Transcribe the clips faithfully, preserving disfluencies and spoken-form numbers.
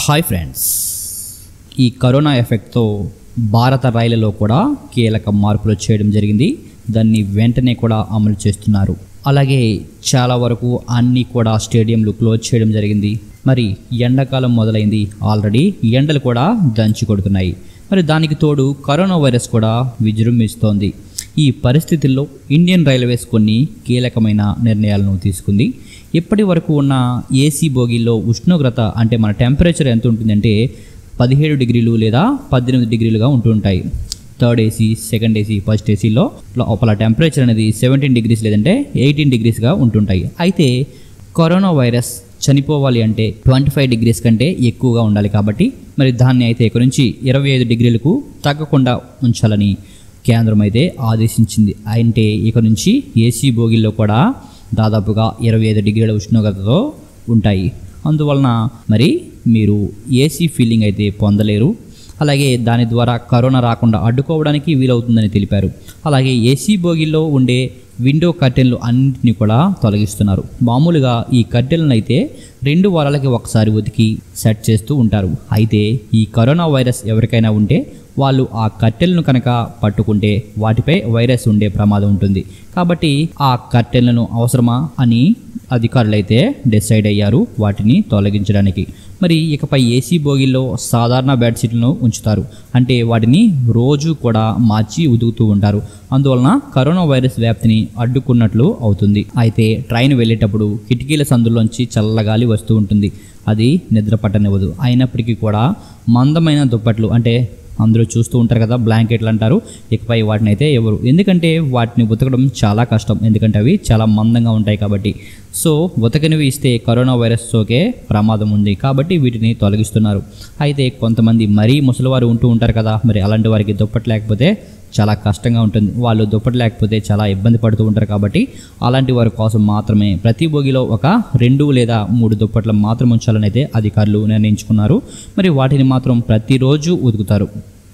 Hi friends, ఈ corona ఎఫెక్ట్తో భారత రైళ్లలో కూడా కీలక మార్పులు చేయడం జరిగింది. దాన్ని వెంటనే కూడా అమలు చేస్తున్నారు. అలాగే చాలా వరకు అన్నీ కూడా స్టేడియంలు క్లోజ్ చేయడం జరిగింది. మరి ఎండాకాలం మొదలైంది, ఆల్రెడీ ఎండలు కూడా దంచి కొడుతున్నాయి. మరి దానికి తోడు కరోనా వైరస్ కూడా విజృంభిస్తోంది. ఈ పరిస్థితుల్లో ఇండియన్ రైల్వేస్ కొన్ని కీలకమైన నిర్ణయాలను తీసుకుంది. ఇప్పటి వరకు ఉన్న ఏసీ బోగీల్లో ఉష్ణోగ్రత అంటే మన టెంపరేచర్ ఎంత ఉంటుందంటే పదిహేడు డిగ్రీలు లేదా పద్దెనిమిది డిగ్రీలుగా ఉంటుంటాయి. Third AC, second AC, first ఏసీలో లోపల టెంపరేచర్ అనేది సెవెంటీన్ డిగ్రీస్ లేదంటే ఎయిటీన్ డిగ్రీస్గా ఉంటుంటాయి. అయితే కరోనా వైరస్ చనిపోవాలి అంటే ట్వంటీ ఫైవ్ డిగ్రీస్ కంటే ఎక్కువగా ఉండాలి. కాబట్టి మరి దాన్ని అయితే ఇక నుంచి ఇరవై ఐదు డిగ్రీలకు తగ్గకుండా ఉంచాలని కేంద్రం అయితే ఆదేశించింది. అంటే ఇక నుంచి ఏసీ బోగిల్లో కూడా దాదాపుగా ఇరవై ఐదు డిగ్రీల ఉష్ణోగ్రతతో ఉంటాయి. అందువలన మరి మీరు ఏసీ ఫీలింగ్ అయితే పొందలేరు. అలాగే దాని ద్వారా కరోనా రాకుండా అడ్డుకోవడానికి వీలవుతుందని తెలిపారు. అలాగే ఏసీ బోగిల్లో ఉండే విండో కర్టెన్లు అన్నింటినీ కూడా తొలగిస్తున్నారు. మామూలుగా ఈ కర్టెన్లను అయితే రెండు వారాలకి ఒకసారి ఉతికి సెట్ చేస్తూ ఉంటారు. అయితే ఈ కరోనా వైరస్ ఎవరికైనా ఉంటే వాళ్ళు ఆ కర్టెన్లను కనుక పట్టుకుంటే వాటిపై వైరస్ ఉండే ప్రమాదం ఉంటుంది. కాబట్టి ఆ కర్టెన్లను అవసరమా అని అధికారులు అయితే డిసైడ్ అయ్యారు వాటిని తొలగించడానికి. మరి ఇకపై ఏసీ బోగిల్లో సాధారణ బెడ్షీట్లను ఉంచుతారు. అంటే వాటిని రోజు కూడా మార్చి ఉతుకుతూ ఉంటారు. అందువలన కరోనా వైరస్ వ్యాప్తిని అడ్డుకున్నట్లు అవుతుంది. అయితే ట్రైన్ వెళ్ళేటప్పుడు కిటికీల సందుల్లోంచి చల్లగాలి వస్తూ ఉంటుంది. అది నిద్ర పట్టనివ్వదు. అయినప్పటికీ కూడా మందమైన దుప్పట్లు అంటే అందరూ చూస్తూ ఉంటారు కదా, బ్లాంకెట్లు అంటారు. ఇకపై వాటిని అయితే ఎవరు, ఎందుకంటే వాటిని ఉతకడం చాలా కష్టం, ఎందుకంటే అవి చాలా మందంగా ఉంటాయి కాబట్టి. సో ఉతకనివి ఇస్తే కరోనా వైరస్ సోకే ప్రమాదం ఉంది కాబట్టి వీటిని తొలగిస్తున్నారు. అయితే కొంతమంది మరీ ముసలివారు ఉంటూ ఉంటారు కదా, మరి అలాంటి వారికి దుప్పటి లేకపోతే చాలా కష్టంగా ఉంటుంది. వాళ్ళు దుప్పటి లేకపోతే చాలా ఇబ్బంది పడుతూ ఉంటారు. కాబట్టి అలాంటి వారి కోసం మాత్రమే ప్రతి బోగిలో ఒక రెండు లేదా మూడు దుప్పట్లు మాత్రం ఉంచాలని అయితే అధికారులు నిర్ణయించుకున్నారు. మరి వాటిని మాత్రం ప్రతిరోజు ఉతుకుతారు.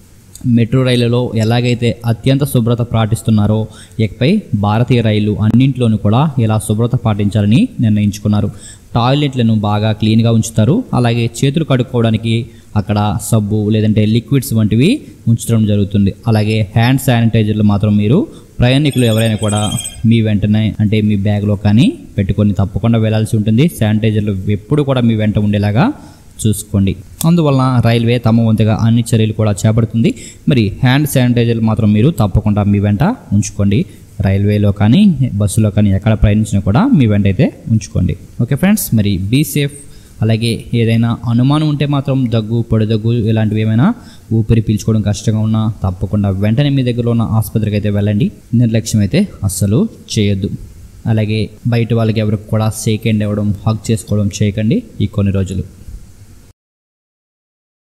మెట్రో రైళ్లలో ఎలాగైతే అత్యంత శుభ్రత పాటిస్తున్నారో ఇకపై భారతీయ రైళ్లు అన్నింటిలోనూ కూడా ఇలా శుభ్రత పాటించాలని నిర్ణయించుకున్నారు. టాయిలెట్లను బాగా క్లీన్గా ఉంచుతారు. అలాగే చేతులు కడుక్కోవడానికి అక్కడ సబ్బు లేదంటే లిక్విడ్స్ వంటివి ఉంచడం జరుగుతుంది. అలాగే హ్యాండ్ శానిటైజర్లు మాత్రం మీరు ప్రయాణికులు ఎవరైనా కూడా మీ వెంటనే అంటే మీ బ్యాగ్లో కానీ పెట్టుకొని తప్పకుండా వెళ్లాల్సి ఉంటుంది. శానిటైజర్లు ఎప్పుడు కూడా మీ వెంట ఉండేలాగా చూసుకోండి. అందువలన రైల్వే తమ వంతుగా అన్ని చర్యలు కూడా చేపడుతుంది. మరి హ్యాండ్ శానిటైజర్లు మాత్రం మీరు తప్పకుండా మీ వెంట ఉంచుకోండి. రైల్వేలో కానీ బస్సులో కానీ ఎక్కడ ప్రయాణించినా కూడా మీ వెంట అయితే ఉంచుకోండి. ఓకే ఫ్రెండ్స్, మరి బీ సేఫ్. అలాగే ఏదైనా అనుమానం ఉంటే మాత్రం దగ్గు, పొడి దగ్గు ఇలాంటివి ఏమైనా ఊపిరి పీల్చుకోవడం కష్టంగా ఉన్నా తప్పకుండా వెంటనే మీ దగ్గరలో ఉన్న ఆసుపత్రికి అయితే వెళ్ళండి. నిర్లక్ష్యం అయితే అస్సలు చేయొద్దు. అలాగే బయట వాళ్ళకి ఎవరికి కూడా షేక్ హ్యాండ్ ఇవ్వడం, హగ్ చేసుకోవడం చేయకండి ఈ కొన్ని రోజులు.